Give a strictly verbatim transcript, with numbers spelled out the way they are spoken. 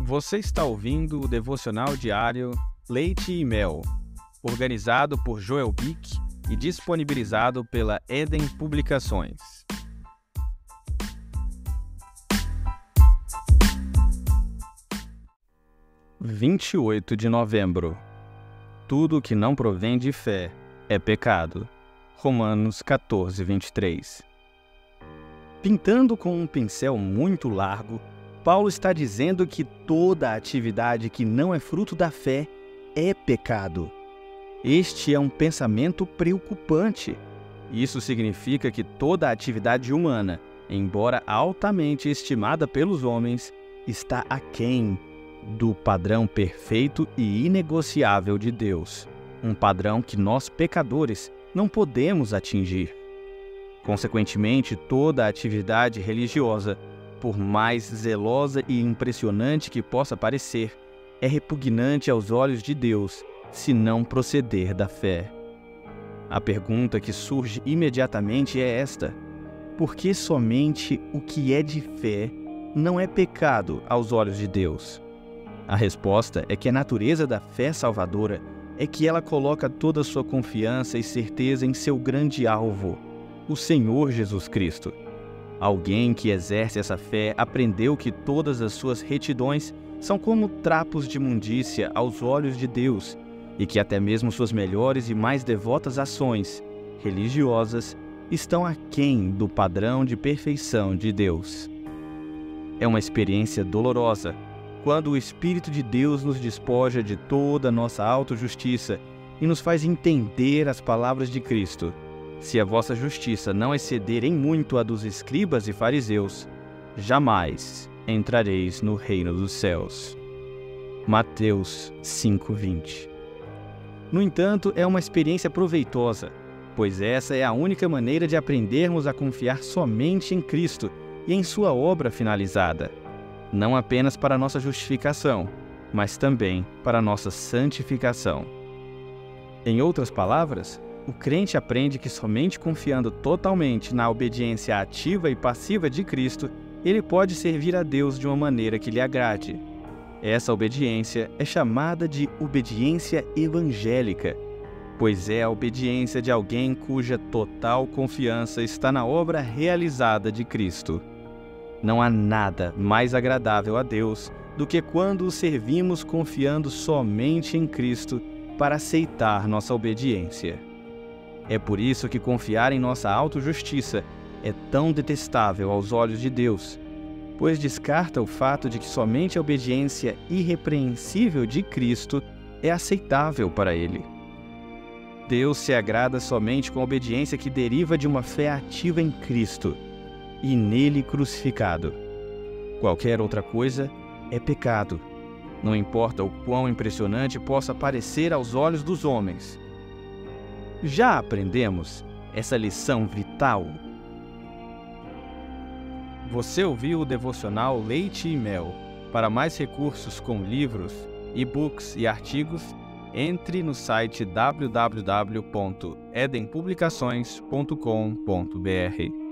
Você está ouvindo o devocional diário Leite e Mel, organizado por Joel Bick e disponibilizado pela Eden Publicações. vinte e oito de novembro. Tudo que não provém de fé é pecado. Romanos quatorze, vinte e três. Pintando com um pincel muito largo, Paulo está dizendo que toda atividade que não é fruto da fé é pecado. Este é um pensamento preocupante. Isso significa que toda atividade humana, embora altamente estimada pelos homens, está aquém do padrão perfeito e inegociável de Deus, um padrão que nós, pecadores, não podemos atingir. Consequentemente, toda atividade religiosa, por mais zelosa e impressionante que possa parecer, é repugnante aos olhos de Deus, se não proceder da fé. A pergunta que surge imediatamente é esta: por que somente o que é de fé não é pecado aos olhos de Deus? A resposta é que a natureza da fé salvadora é que ela coloca toda a sua confiança e certeza em seu grande alvo, o Senhor Jesus Cristo. Alguém que exerce essa fé aprendeu que todas as suas retidões são como trapos de imundícia aos olhos de Deus e que até mesmo suas melhores e mais devotas ações religiosas estão aquém do padrão de perfeição de Deus. É uma experiência dolorosa quando o Espírito de Deus nos despoja de toda a nossa autojustiça e nos faz entender as palavras de Cristo: se a vossa justiça não exceder em muito a dos escribas e fariseus, jamais entrareis no reino dos céus. Mateus cinco, vinte. No entanto, é uma experiência proveitosa, pois essa é a única maneira de aprendermos a confiar somente em Cristo e em sua obra finalizada, não apenas para nossa justificação, mas também para nossa santificação. Em outras palavras, o crente aprende que somente confiando totalmente na obediência ativa e passiva de Cristo, ele pode servir a Deus de uma maneira que lhe agrade. Essa obediência é chamada de obediência evangélica, pois é a obediência de alguém cuja total confiança está na obra realizada de Cristo. Não há nada mais agradável a Deus do que quando o servimos confiando somente em Cristo para aceitar nossa obediência. É por isso que confiar em nossa autojustiça é tão detestável aos olhos de Deus, pois descarta o fato de que somente a obediência irrepreensível de Cristo é aceitável para Ele. Deus se agrada somente com a obediência que deriva de uma fé ativa em Cristo e nele crucificado. Qualquer outra coisa é pecado, não importa o quão impressionante possa parecer aos olhos dos homens. Já aprendemos essa lição vital? Você ouviu o devocional Leite e Mel. Para mais recursos com livros, e-books e artigos, entre no site w w w ponto eden publicações ponto com ponto b r.